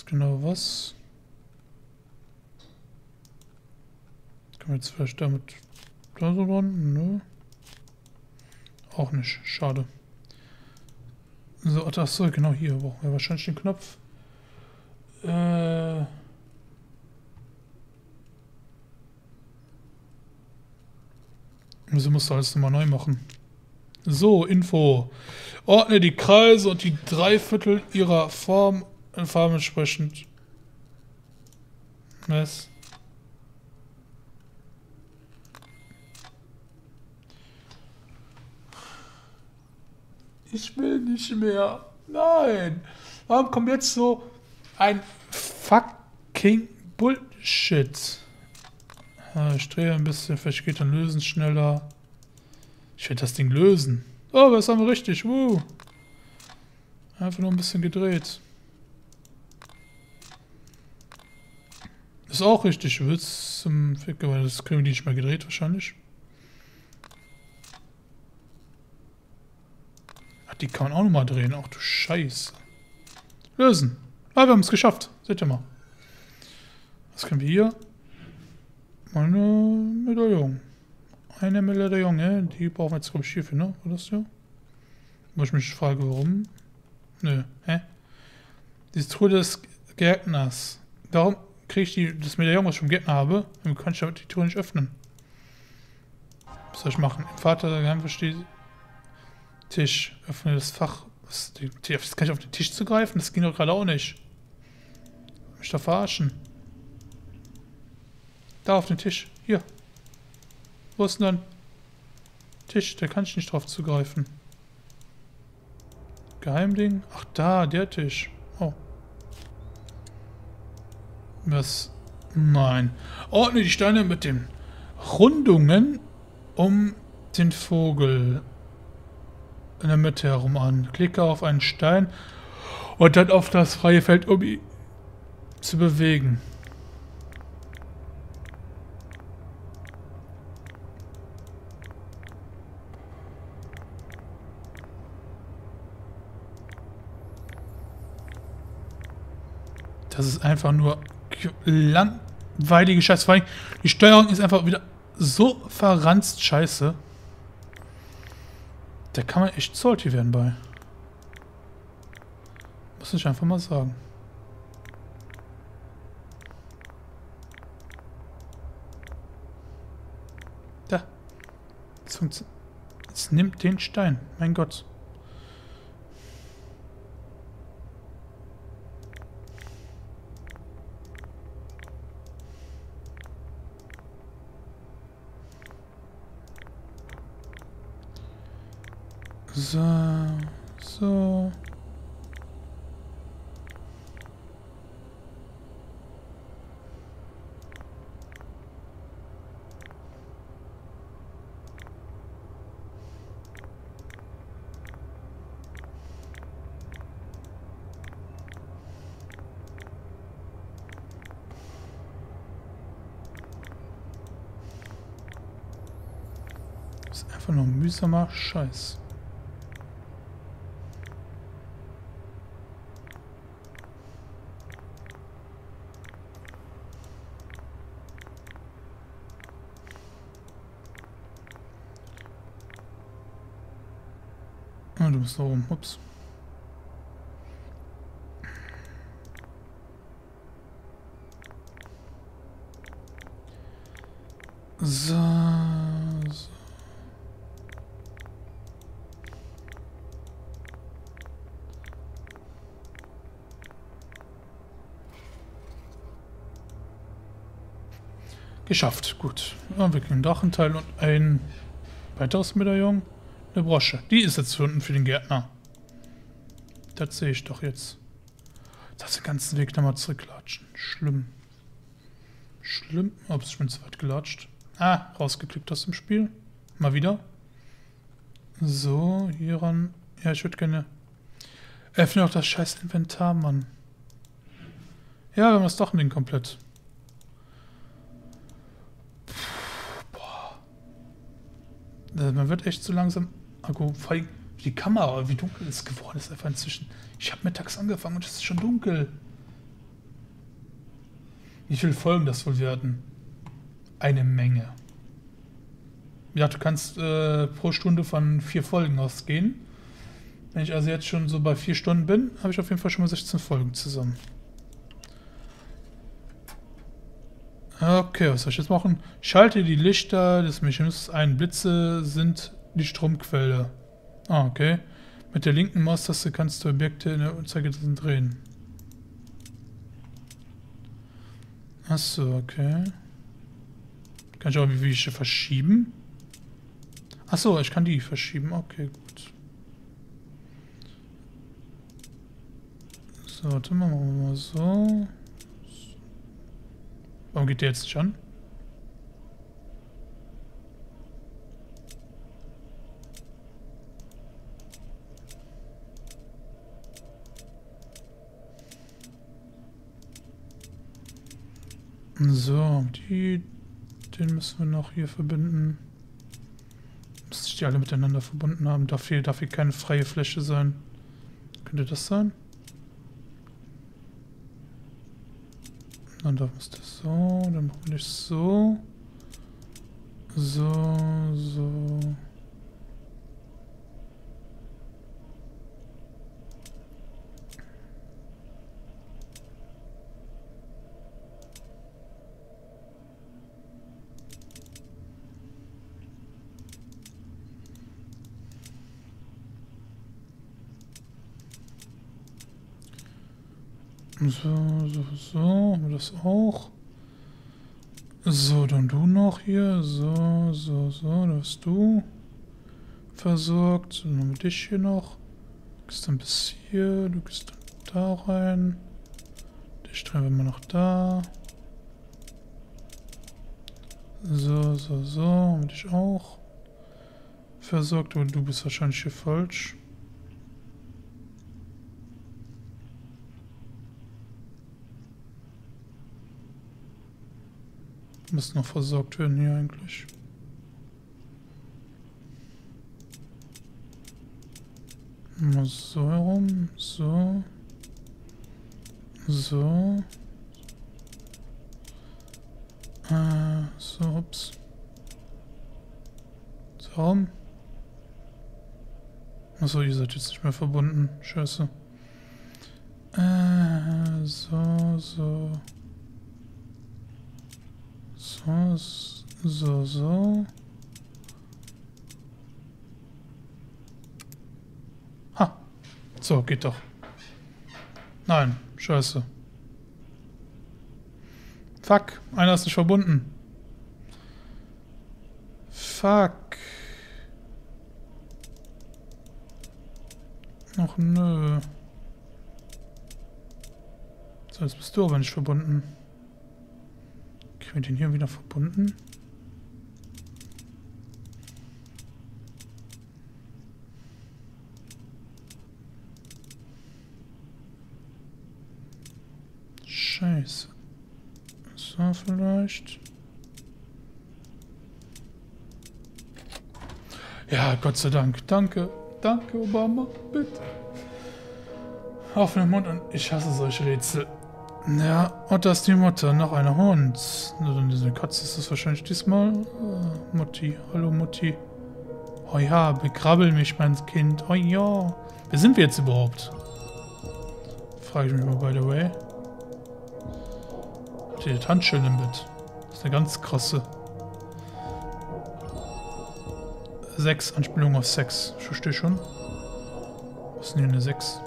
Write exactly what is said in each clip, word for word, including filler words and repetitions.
jetzt genau was? Kann man jetzt vielleicht damit da so ran? Nö. Auch nicht. Schade. So, ach so, genau hier brauchen wir wahrscheinlich den Knopf. Äh. Also musst du alles nochmal neu machen. So, Info. Ordne die Kreise und die Dreiviertel ihrer Form in Farben entsprechend. Was? Ich will nicht mehr. Nein. Warum kommt jetzt so ein fucking Bullshit? Ich drehe ein bisschen, vielleicht geht dann lösen schneller. Ich werde das Ding lösen. Oh, was haben wir richtig? Woo. Einfach nur ein bisschen gedreht. Ist auch richtig. Wird's zum Fick, aber das kriegen wir die nicht mehr gedreht wahrscheinlich. Ach, die kann man auch nochmal drehen. Ach du Scheiße. Lösen. Ah, wir haben es geschafft. Seht ihr mal. Was können wir hier? Eine Medaillon. Eine Medaillon, ja? Die brauchen wir jetzt, glaube ich, hierfür, ne? War das ja? Wo ich mich frage, warum? Nö, hä? Die Truhe des Gärtners. Warum kriege ich die, das Medaillon, was ich vom Gärtner habe? Dann kann ich die Truhe nicht öffnen. Was soll ich machen? Im Vater der Geheimversteht Tisch. Öffne das Fach. Was, die, die, jetzt kann ich auf den Tisch zugreifen? Das ging doch gerade auch nicht. Mich da verarschen. Da auf den Tisch. Hier. Wo ist denn dann? Tisch, da kann ich nicht drauf zugreifen. Geheimding? Ach da, der Tisch. Oh. Was? Nein. Ordne die Steine mit den Rundungen um den Vogel in der Mitte herum an. Klicke auf einen Stein und dann auf das freie Feld, um ihn zu bewegen. Das ist einfach nur langweilige Scheiße. Vor allem, die Steuerung ist einfach wieder so verranzt scheiße. Da kann man echt salty werden bei. Muss ich einfach mal sagen. Da. Jetzt, jetzt nimmt den Stein. Mein Gott. So, so. Das ist einfach nur ein mühsamer Scheiß. Ah, du bist da oben. Ups. So, so. Geschafft, gut. Ja, wir kriegen einen Drachenteil und ein weiteres Medaillon. Eine Brosche. Die ist jetzt unten für den Gärtner. Das sehe ich doch jetzt. Das den ganzen Weg nochmal zurücklatschen. Schlimm. Schlimm. Ups, ich bin zu weit gelatscht. Ah, rausgeklickt aus dem Spiel. Mal wieder. So, hier ran. Ja, ich würde gerne... Öffne auch das scheiß Inventar, Mann. Ja, wir haben das doch nicht komplett. Boah. Man wird echt so langsam... Akku, die Kamera, wie dunkel es geworden ist einfach inzwischen. Ich habe mittags angefangen und es ist schon dunkel. Wie viele Folgen das wohl werden? Eine Menge. Ja, du kannst äh, pro Stunde von vier Folgen ausgehen. Wenn ich also jetzt schon so bei vier Stunden bin, habe ich auf jeden Fall schon mal sechzehn Folgen zusammen. Okay, was soll ich jetzt machen? Schalte die Lichter des Mechanismus ein. Blitze sind die Stromquelle. Ah, okay. Mit der linken Maustaste kannst du Objekte in der Uhrzeigersinn drehen. Achso, okay. Kann ich auch wie ich verschieben? Achso, ich kann die verschieben. Okay, gut. So, warte mal, machen wir mal so. Warum geht der jetzt nicht an? So, die, den müssen wir noch hier verbinden. Müssen sich die alle miteinander verbunden haben. Darf hier, darf hier keine freie Fläche sein. Könnte das sein? Dann darf es das so, dann machen wir das so. So, so. So, so, so, haben wir das auch. So, dann du noch hier. So, so, so, da bist du versorgt. Dann haben wir dich hier noch. Du gehst dann bis hier, du gehst dann da rein. Dich treiben wir noch da. So, so, so, haben wir dich auch versorgt, aber du bist wahrscheinlich hier falsch. Muss noch versorgt werden hier eigentlich. Mal so herum. So. So. Äh, so, ups. So. Achso, ihr seid jetzt nicht mehr verbunden. Scheiße. Äh, so, so. So, so, so. Ha. So, geht doch. Nein, scheiße. Fuck, einer ist nicht verbunden. Fuck. Ach nö. So, jetzt bist du aber nicht verbunden. Kriegen wir den hier wieder verbunden? Scheiße. So vielleicht. Ja, Gott sei Dank. Danke. Danke, Obama. Bitte. Auf den Mund und ich hasse solche Rätsel. Ja, und da ist die Mutter. Noch ein Hund. Diese Katze ist das wahrscheinlich diesmal. Oh, Mutti. Hallo, Mutti. Oh ja, bekrabbel mich, mein Kind. Oh ja. Wer sind wir jetzt überhaupt? Frage ich mich mal, by the way. Die Handschellen im Bett. Das ist eine ganz krasse. Sechs, Anspielung auf Sex. Ich verstehe schon. Was ist denn hier eine sechs?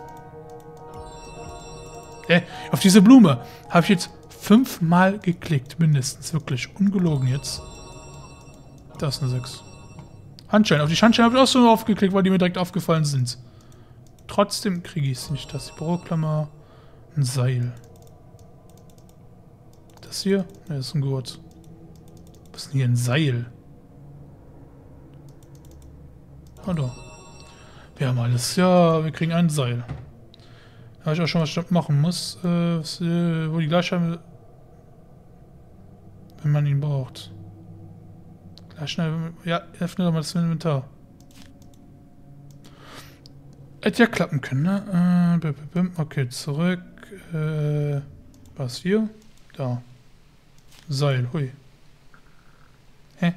Äh, auf diese Blume habe ich jetzt fünfmal geklickt, mindestens. Wirklich, ungelogen jetzt. Da ist eine sechs. Handschellen. Auf die Handschellen habe ich auch so aufgeklickt, weil die mir direkt aufgefallen sind. Trotzdem kriege ich es nicht. Das ist die Büroklammer. Ein Seil. Das hier? Ne, das ist ein Gurt. Was ist denn hier ein Seil? Hallo. Wir haben alles. Ja, wir kriegen ein Seil. Da habe ich auch schon was machen muss. Äh, was, äh, wo die Gleichscheibe. Wenn man ihn braucht. Gleichscheibe. Ja, öffne doch mal das Inventar. Hätte ja klappen können, ne? Äh, okay, zurück. Äh, was hier? Da. Seil, hui. Hä?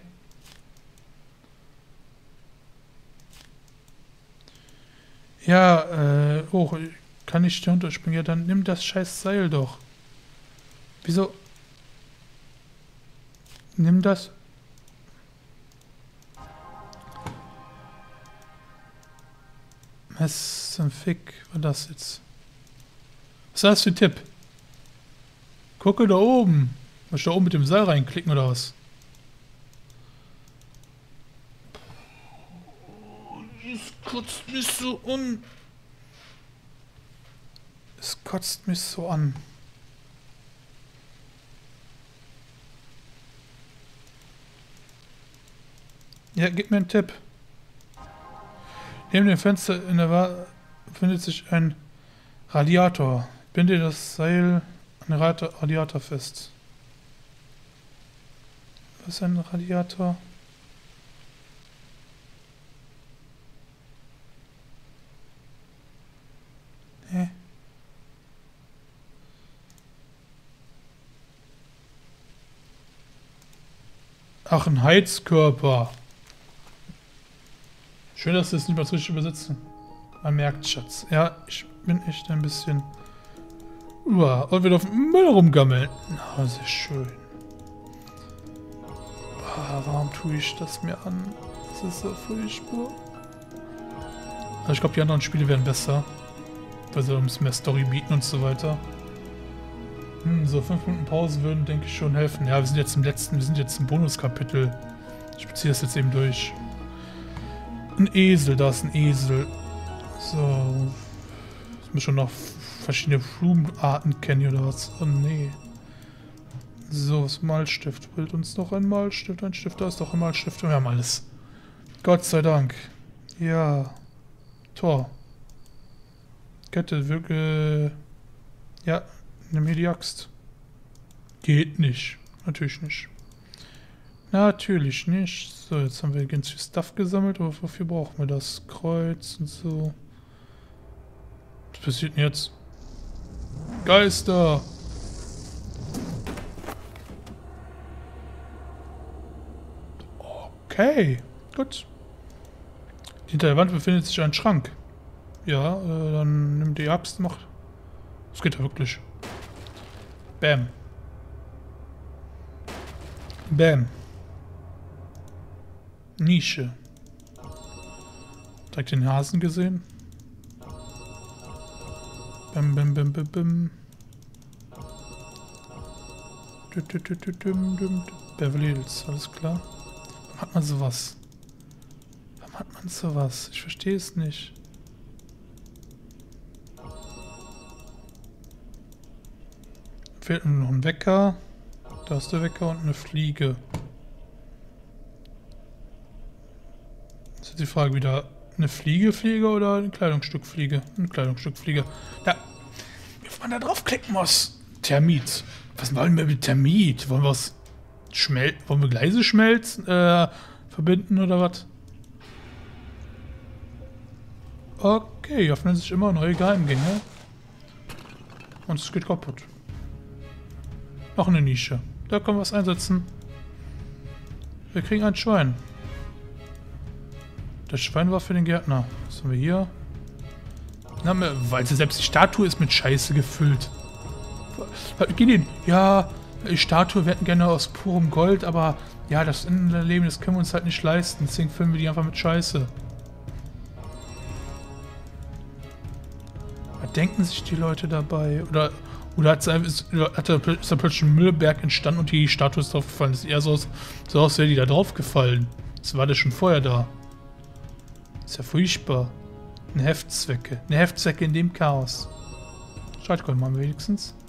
Ja, äh, oh, kann ich da runterspringen? Ja, dann nimm das scheiß Seil doch. Wieso? Nimm das. Was zum Fick war das jetzt? Was ist das für ein Tipp? Gucke da oben. Muss ich da oben mit dem Seil reinklicken oder was? Es kotzt mich so an. Es kotzt mich so an. Ja, gib mir einen Tipp. Neben dem Fenster in der Wand befindet sich ein Radiator. Binde das Seil an den Radiator fest. Was ist ein Radiator? Hä? Ach, ein Heizkörper. Schön, dass Sie es nicht mal richtig übersetzen. Man merkt, Schatz. Ja, ich bin echt ein bisschen... Uah, und wieder auf dem Müll rumgammeln. Na, sehr schön. Ah, warum tue ich das mir an? Das ist so furchtbar. Also ich glaube, die anderen Spiele werden besser. Weil sie uns mehr Story bieten und so weiter. Hm, so fünf Minuten Pause würden, denke ich, schon helfen. Ja, wir sind jetzt im letzten, wir sind jetzt im Bonuskapitel. Ich beziehe das jetzt eben durch. Ein Esel, da ist ein Esel. So. Ich muss schon noch verschiedene Blumenarten kennen oder was? Oh nee. So, was Malstift. Wollt uns noch ein Malstift? Ein Stift, da ist doch ein Malstift. Wir haben alles. Gott sei Dank. Ja. Tor. Kette, Wirke. Ja, nimm hier die Axt. Geht nicht. Natürlich nicht. Natürlich nicht. So, jetzt haben wir ganz viel Stuff gesammelt, aber wofür brauchen wir das? Kreuz und so. Was passiert denn jetzt? Geister! Okay, gut. Hinter der Wand befindet sich ein Schrank. Ja, äh, dann nimm die Axt, mach. Das geht ja wirklich. Bam. Bam. Nische. Direkt den Hasen gesehen. Bam, bam, bam, bam, bam. Beverly Hills, alles klar. Warum hat man sowas? Warum hat man sowas? Ich verstehe es nicht. Fehlt nur noch ein Wecker. Da ist der Wecker und eine Fliege. Das ist die Frage wieder, eine Fliege, Fliege oder ein Kleidungsstück Fliege? Ein Kleidungsstück Fliege. Da, wie man da draufklicken muss. Thermit. Was wollen wir mit Thermit? Wollen wir was schmelzen? Wollen wir Gleise schmelzen? Äh, verbinden oder was? Okay, öffnen sich immer neue Geheimgänge. Und es geht kaputt. Noch eine Nische. Da können wir was einsetzen. Wir kriegen ein Schwein. Das Schwein war für den Gärtner. Was haben wir hier? Na, weil selbst die Statue ist mit Scheiße gefüllt. Gehen ja, die Statue, wir hätten gerne aus purem Gold, aber ja, das Innenleben, das können wir uns halt nicht leisten. Deswegen füllen wir die einfach mit Scheiße. Was denken sich die Leute dabei? Oder, oder hat da plötzlich ein Müllberg entstanden und die Statue ist drauf gefallen? Das sieht eher so aus, so aus, wäre die da drauf gefallen. Das war das schon vorher da. Ist ja furchtbar. Eine Heftzwecke. Eine Heftzwecke in dem Chaos. Schaltkolben haben wir wenigstens.